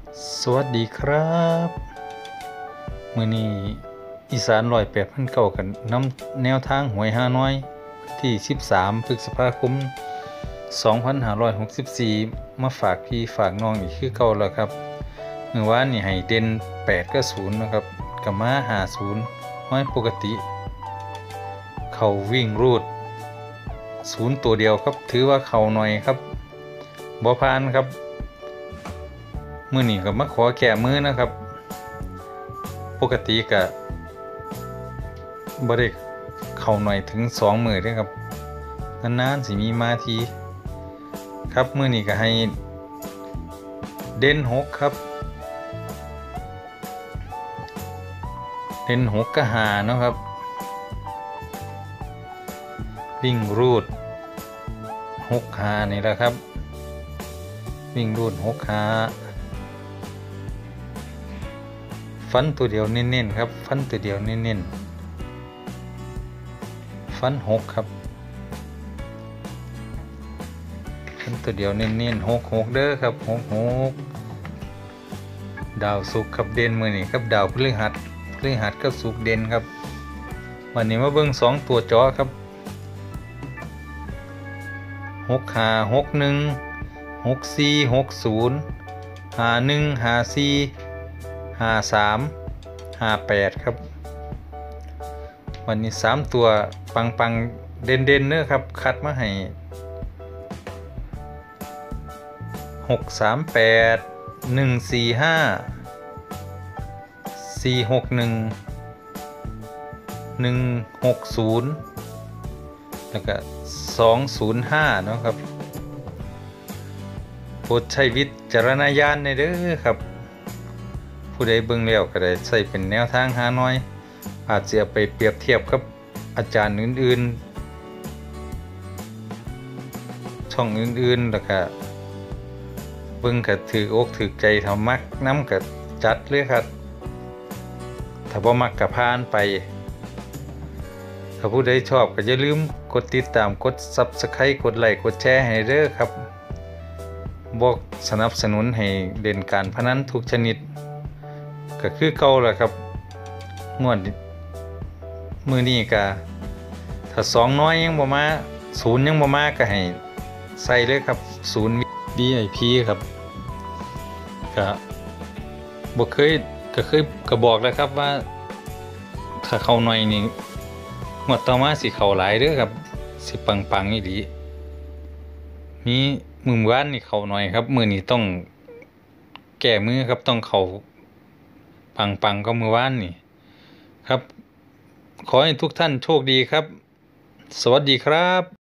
สวัสดีครับมื้อนี้อีสาน108,900กันนำแนวทางหวยฮานอยที่13พฤษภาคม2564มาฝากพี่ฝากน้องอีกคือเก่าแล้วครับมื้อวานนี่ให้เด่น8กับ0นะครับก็มา50น้อยปกติเข้าวิ่งรูด0ตัวเดียวครับถือว่าเข้าหน่อยครับบ่ผ่านครับมื้อนี้ก็มาขอแก้มือนะครับปกติก็บ่ได้เข้าหน่อยถึง2มื้อเด้ครับนานๆสิมีมาทีครับมื้อนี้ก็ให้เด่น6ครับเด่น6กับ5เนาะครับวิ่งรูด6 5นี่แหละครับวิ่งรูด6 5ฟันตัวเดียวเน้นๆครับฟันตัวเดียวเน้นๆฟัน6ครับฟันตัวเดียวเน้นๆ6 6เด้อครับ6 ดาวศุกร์ครับเด่นมื้อนี้ครับดาวพฤหัสกับศุกร์เด่นครับวันนี้มาเบิ่ง2ตัวจอครับ6 5 6 1 6 4 6 0 5 1 5 4 53 58ครับวันนี้3ตัวปังเด่นเด้อครับคัดมาให้638 145 461 160แล้วก็205เนาะครับโปรดใช้วิจารณญาณในเด้อครับผู้ใดเบิ่งแล้วก็ได้ใช้เป็นแนวทางหาน้อยอาจจะไปเปรียบเทียบกับอาจารย์อื่นๆช่องอื่นๆแล้วก็เบิ่งก็ถืออกถือใจถ้ามักนำก็จัดเลยครับถ้าบ่มักก็ผ่านไปถ้าผู้ใดชอบก็อย่าลืมกดติดตามกด Subscribe กดไลค์กดแชร์ให้เด้อครับบ่สนับสนุนให้เล่นการพนันทุกชนิดก็คือเก่าแหละครับงวดมื้อนี้ก็ถ้า2น้อยยังบ่มา0ยังบ่มาก็ให้ใส่เลยครับ0 VIP ครับก็บ่เคยก็บอกแล้วครับว่าถ้าเข้าหน่อยนี่งวดต่อมาสิเข้าหลายเด้อครับสิปังอีหลีมีมื้อวานนี่เข้าหน่อยครับมื้อนี้ต้องแก้มือครับต้องเข้าปังก็มื้อวานนี่ครับขอให้ทุกท่านโชคดีครับสวัสดีครับ